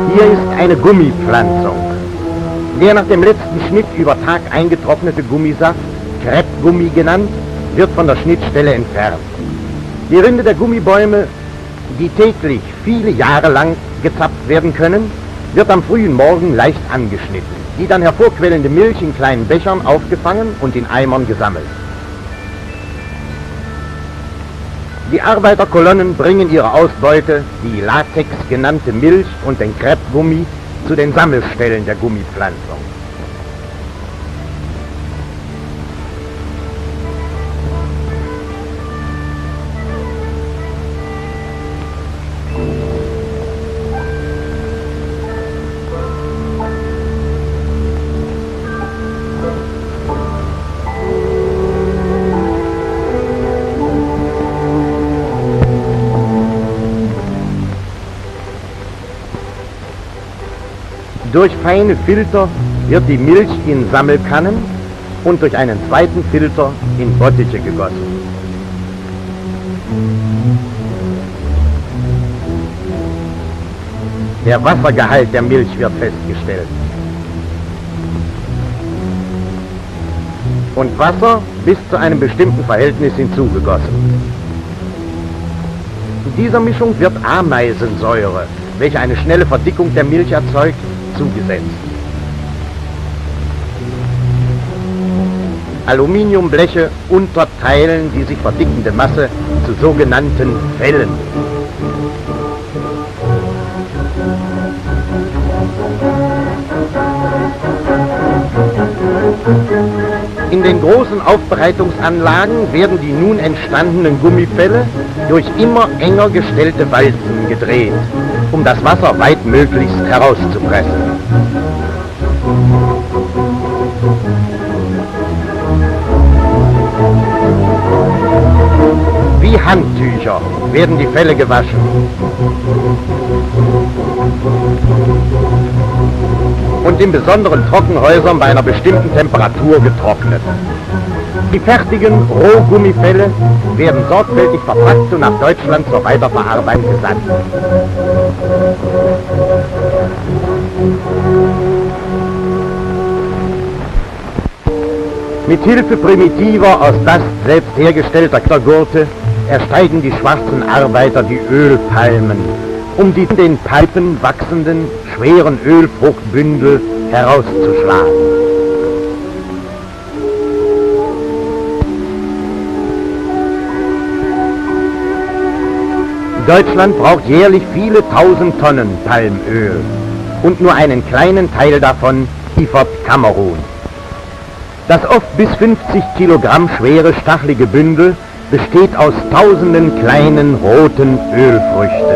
Hier ist eine Gummipflanzung. Der nach dem letzten Schnitt über Tag eingetrocknete Gummisaft, Kreppgummi genannt, wird von der Schnittstelle entfernt. Die Rinde der Gummibäume, die täglich viele Jahre lang gezapft werden können, wird am frühen Morgen leicht angeschnitten. Die dann hervorquellende Milch in kleinen Bechern aufgefangen und in Eimern gesammelt. Die Arbeiterkolonnen bringen ihre Ausbeute, die Latex genannte Milch und den Kreppgummi, zu den Sammelstellen der Gummipflanzung. Durch feine Filter wird die Milch in Sammelkannen und durch einen zweiten Filter in Bottiche gegossen. Der Wassergehalt der Milch wird festgestellt. Und Wasser bis zu einem bestimmten Verhältnis hinzugegossen. Dieser Mischung wird Ameisensäure, welche eine schnelle Verdickung der Milch erzeugt, zugesetzt. Aluminiumbleche unterteilen die sich verdickende Masse zu sogenannten Fellen. In den großen Aufbereitungsanlagen werden die nun entstandenen Gummifelle durch immer enger gestellte Walzen gedreht, um das Wasser weitmöglichst herauszupressen. Wie Handtücher werden die Felle gewaschen. Und in besonderen Trockenhäusern bei einer bestimmten Temperatur getrocknet. Die fertigen Rohgummifelle werden sorgfältig verpackt und nach Deutschland zur Weiterverarbeitung gesandt. Mit Hilfe primitiver, aus Bast selbst hergestellter Gurte ersteigen die schwarzen Arbeiter die Ölpalmen, um die in den Palpen wachsenden, schweren Ölfruchtbündel herauszuschlagen. Deutschland braucht jährlich viele tausend Tonnen Palmöl und nur einen kleinen Teil davon liefert Kamerun. Das oft bis 50 Kilogramm schwere stachelige Bündel besteht aus tausenden kleinen roten Ölfrüchten.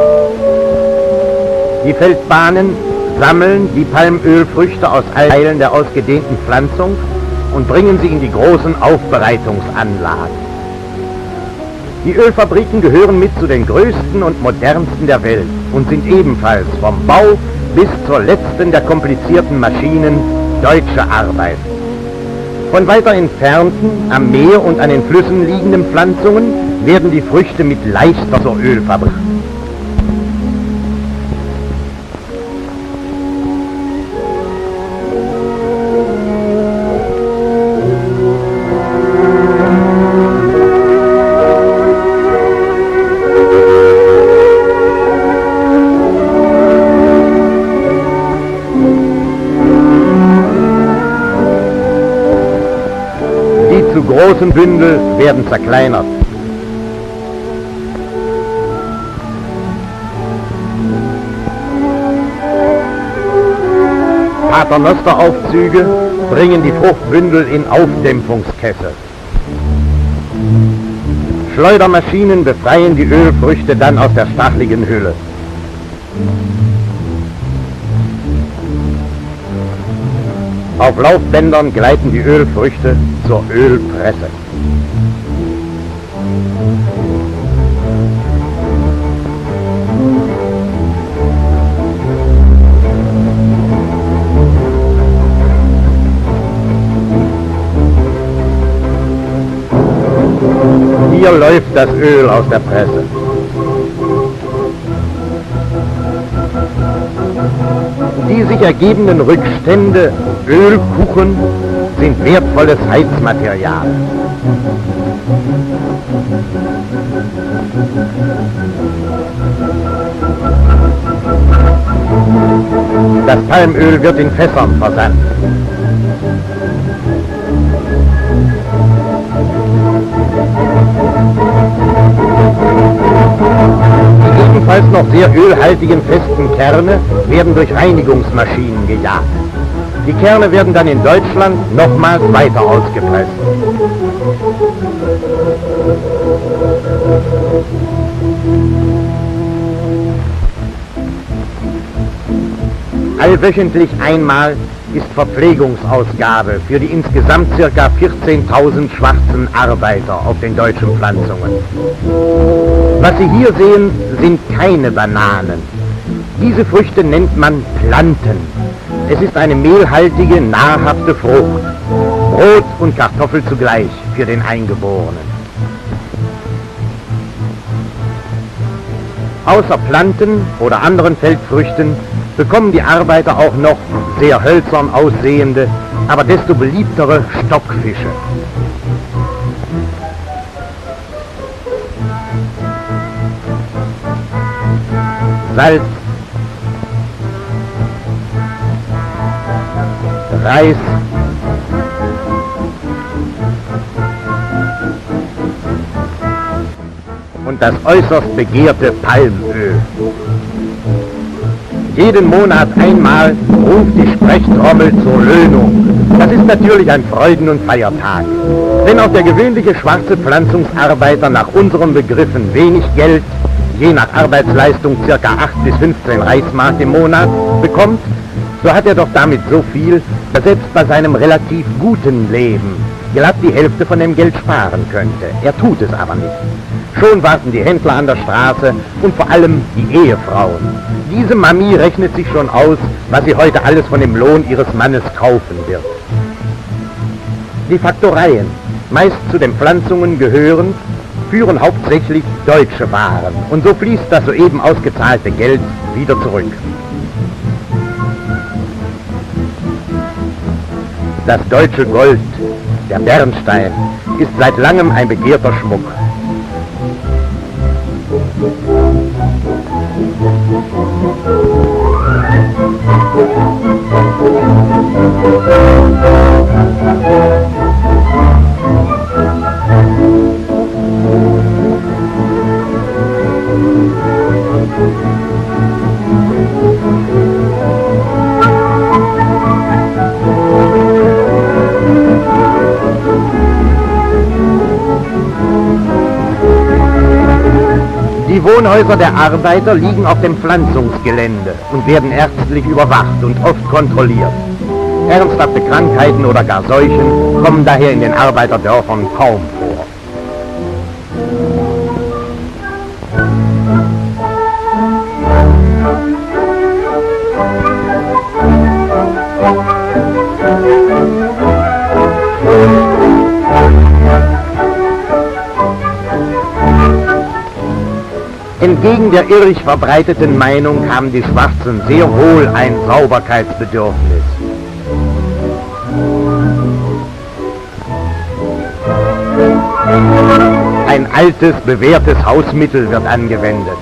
Die Feldbahnen sammeln die Palmölfrüchte aus allen Teilen der ausgedehnten Pflanzung und bringen sie in die großen Aufbereitungsanlagen. Die Ölfabriken gehören mit zu den größten und modernsten der Welt und sind ebenfalls vom Bau bis zur letzten der komplizierten Maschinen deutsche Arbeit. Von weiter entfernten, am Meer und an den Flüssen liegenden Pflanzungen werden die Früchte mit leichter zur Ölfabrik. Zu großen Bündel werden zerkleinert. Paternosteraufzüge bringen die Fruchtbündel in Aufdämpfungskessel. Schleudermaschinen befreien die Ölfrüchte dann aus der stacheligen Hülle. Auf Laufbändern gleiten die Ölfrüchte zur Ölpresse. Hier läuft das Öl aus der Presse. Die sich ergebenden Rückstände, Ölkuchen, sind wertvolles Heizmaterial. Das Palmöl wird in Fässern versandt. Die ebenfalls noch sehr ölhaltigen festen Kerne werden durch Reinigungsmaschinen gejagt. Die Kerne werden dann in Deutschland nochmals weiter ausgepresst. Allwöchentlich einmal ist Verpflegungsausgabe für die insgesamt ca. 14.000 schwarzen Arbeiter auf den deutschen Pflanzungen. Was Sie hier sehen, sind keine Bananen. Diese Früchte nennt man Planten. Es ist eine mehlhaltige, nahrhafte Frucht. Brot und Kartoffel zugleich für den Eingeborenen. Außer Planten oder anderen Feldfrüchten bekommen die Arbeiter auch noch sehr hölzern aussehende, aber desto beliebtere Stockfische. Salz, Reis, und das äußerst begehrte Palmöl. Jeden Monat einmal ruft die Sprechtrommel zur Löhnung. Das ist natürlich ein Freuden- und Feiertag. Wenn auch der gewöhnliche schwarze Pflanzungsarbeiter nach unseren Begriffen wenig Geld, je nach Arbeitsleistung ca. 8 bis 15 Reichsmark im Monat, bekommt, so hat er doch damit so viel, dass selbst bei seinem relativ guten Leben glatt die Hälfte von dem Geld sparen könnte. Er tut es aber nicht. Schon warten die Händler an der Straße und vor allem die Ehefrauen. Diese Mami rechnet sich schon aus, was sie heute alles von dem Lohn ihres Mannes kaufen wird. Die Faktoreien, meist zu den Pflanzungen gehörend, führen hauptsächlich deutsche Waren und so fließt das soeben ausgezahlte Geld wieder zurück. Das deutsche Gold, der Bernstein, ist seit langem ein begehrter Schmuck. Die Wohnhäuser der Arbeiter liegen auf dem Pflanzungsgelände und werden ärztlich überwacht und oft kontrolliert. Ernsthafte Krankheiten oder gar Seuchen kommen daher in den Arbeiterdörfern kaum vor. Entgegen der irrig verbreiteten Meinung haben die Schwarzen sehr wohl ein Sauberkeitsbedürfnis. Ein altes, bewährtes Hausmittel wird angewendet.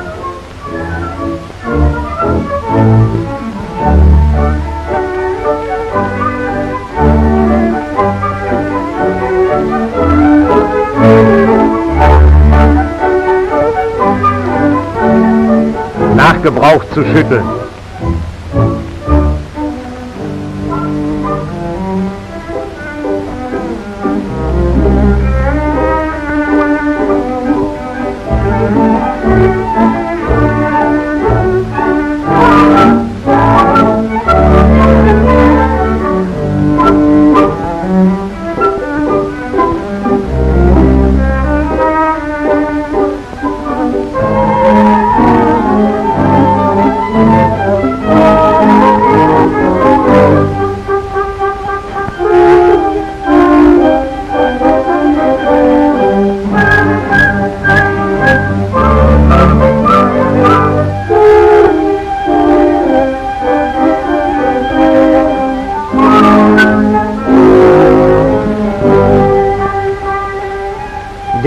Nach Gebrauch zu schütteln.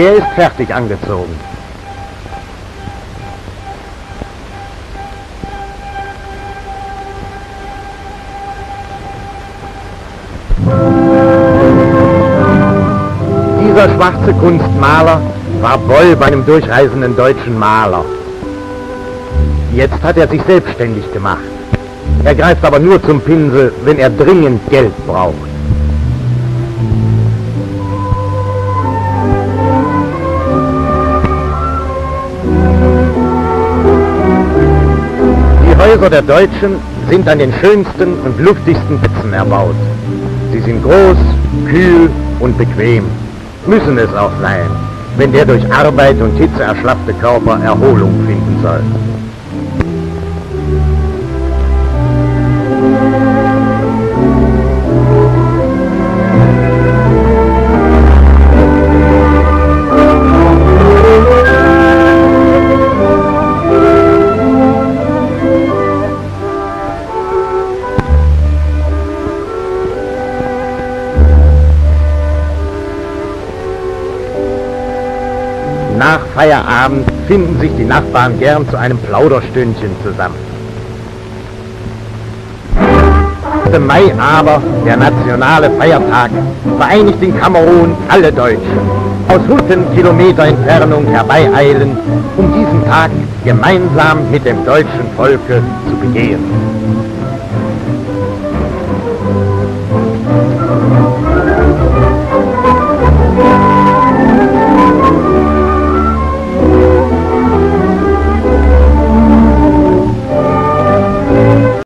Er ist fertig angezogen. Dieser schwarze Kunstmaler war Boll bei einem durchreisenden deutschen Maler. Jetzt hat er sich selbstständig gemacht. Er greift aber nur zum Pinsel, wenn er dringend Geld braucht. Die Häuser der Deutschen sind an den schönsten und luftigsten Plätzen erbaut. Sie sind groß, kühl und bequem. Müssen es auch sein, wenn der durch Arbeit und Hitze erschlaffte Körper Erholung finden soll. Nach Feierabend finden sich die Nachbarn gern zu einem Plauderstündchen zusammen. Der Mai aber, der nationale Feiertag, vereinigt in Kamerun alle Deutschen, aus hunderten Kilometer Entfernung herbeieilen, um diesen Tag gemeinsam mit dem deutschen Volke zu begehen.